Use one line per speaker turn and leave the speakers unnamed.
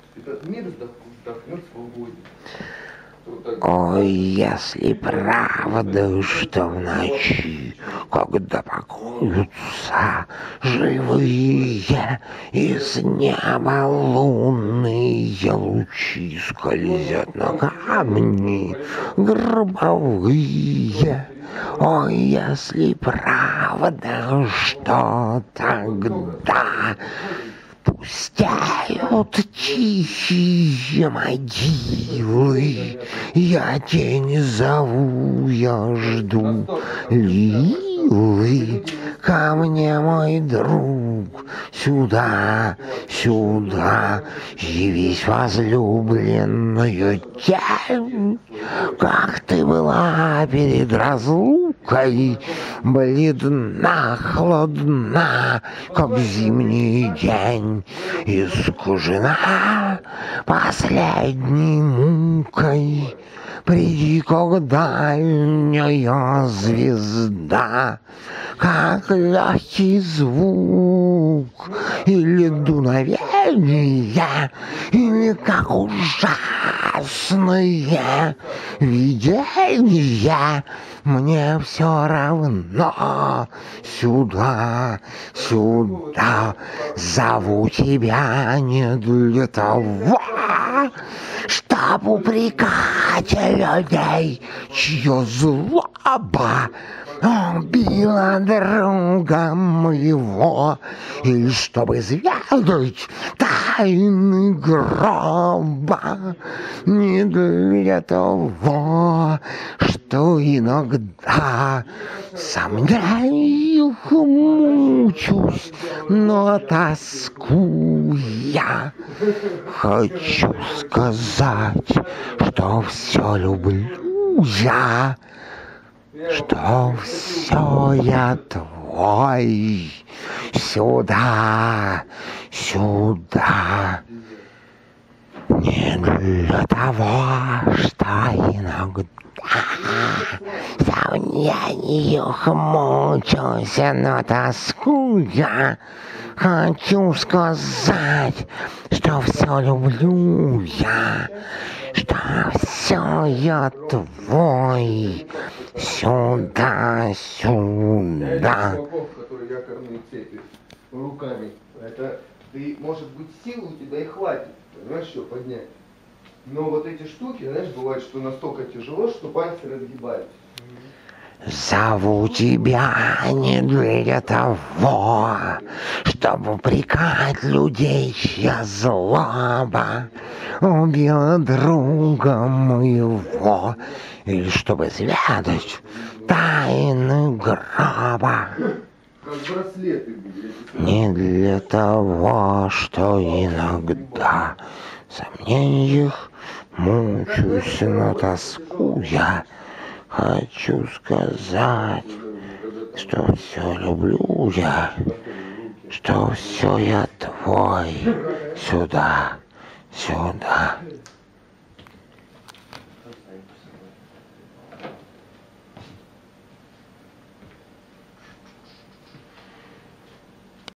этот мир вздохнет свободен.
Ой, если правда, что в ночи, когда покоятся живые, из неба лунные лучи скользят на камни гробовые. Ой, если правда, что тогда пустеют тихие могилы, я тень зову, я жду Лилы. Ко мне, мой друг, сюда, сюда, явись, возлюбленную тень, как ты была перед разлукой, бледна, холодна, как зимний день, искажена последней мукой. Приди, как дальняя звезда, как легкий звук или дуновение, или как ужасное видение. Мне все равно, сюда, сюда, зову тебя не для того, чтоб упрекать людей, чье злоба убила друга моего, или чтобы изведать тайны гроба, не для того, что иногда сомнениях мучусь, но тоскуя хочу сказать, что все люблю я, что все я твой. Сюда, сюда, не для того, что иногда в сомнениях мучусь, но тоскуя хочу сказать, что все люблю я, что все я твой. Сюда, сюда.
Который якорные цепи руками. Это ты, может быть, сил у тебя и хватит, понимаешь, что поднять. Но вот эти штуки, знаешь, бывает, что настолько тяжело, что пальцы разгибаются.
Зову тебя не для того, чтобы упрекать людей, чья злоба убила друга моего, или чтобы изведать тайны гроба.
Как браслеты были.
Не для того, что иногда в сомнениях мучусь, но тоскуя хочу сказать, что все люблю я, что все я твой. Сюда, сюда.